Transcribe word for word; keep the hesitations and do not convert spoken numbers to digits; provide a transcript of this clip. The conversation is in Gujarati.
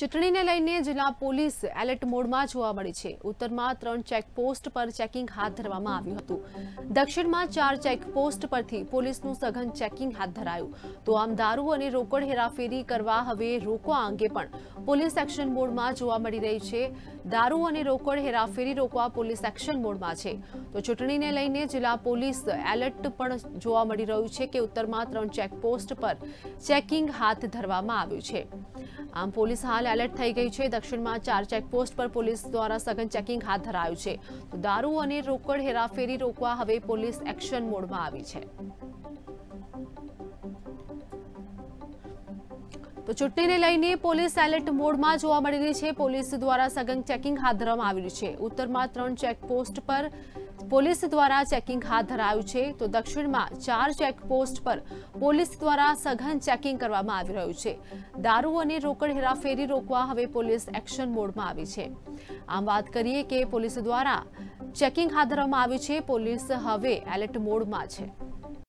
ચૂંટણીને લઈને જિલ્લા પોલીસ એલર્ટ મોડમાં જોવા મળી છે। ઉત્તરમાં ત્રણ ચેકપોસ્ટ પર ચેકિંગ હાથ ધરવામાં આવ્યું હતું। દક્ષિણમાં ચાર ચેકપોસ્ટ પરથી પોલીસનું સઘન ચેકિંગ હાથ ધરાયું। તો આમ દારૂ અને રોકડ હેરાફેરી કરવા હવે રોકવા અંગે પણ પોલીસ એક્શન મોડમાં જોવા મળી રહી છે। દારૂ અને રોકડ હેરાફેરી રોકવા પોલીસ એક્શન મોડમાં છે। તો ચૂંટણીને લઈને જિલ્લા પોલીસ એલર્ટ પણ જોવા મળી રહ્યું છે કે ઉત્તરમાં ત્રણ ચેકપોસ્ટ પર ચેકિંગ હાથ ધરવામાં આવ્યું છે। આમ પોલીસ હાલ એલર્ટ થઈ ગઈ છે। દક્ષિણમાં ચાર ચેકપોસ્ટ પર પોલીસ દ્વારા સઘન ચેકિંગ હાથ ધરાયું છે। તો દારૂ અને રોકડ હેરાફેરી રોકવા હવે પોલીસ એક્શન મોડમાં આવી છે। તો ચૂંટણીને લઈને પોલીસ એલર્ટ મોડમાં જોવા મળી રહી છે। પોલીસ દ્વારા સઘન ચેકિંગ હાથ ધરવામાં આવી રહ્યું છે। ઉત્તરમાં ત્રણ ચેકપોસ્ટ પર પોલીસ દ્વારા ચેકિંગ હાથ ધરાયું છે। તો દક્ષિણમાં ચાર ચેકપોસ્ટ પર પોલીસ દ્વારા સઘન ચેકિંગ કરવામાં આવી રહ્યું છે। દારૂ અને રોકડ હેરાફેરી રોકવા હવે પોલીસ એક્શન મોડમાં આવી છે। આમ વાત કરીએ કે પોલીસ દ્વારા ચેકિંગ હાથ ધરવામાં આવ્યું છે। પોલીસ હવે એલર્ટ મોડમાં છે।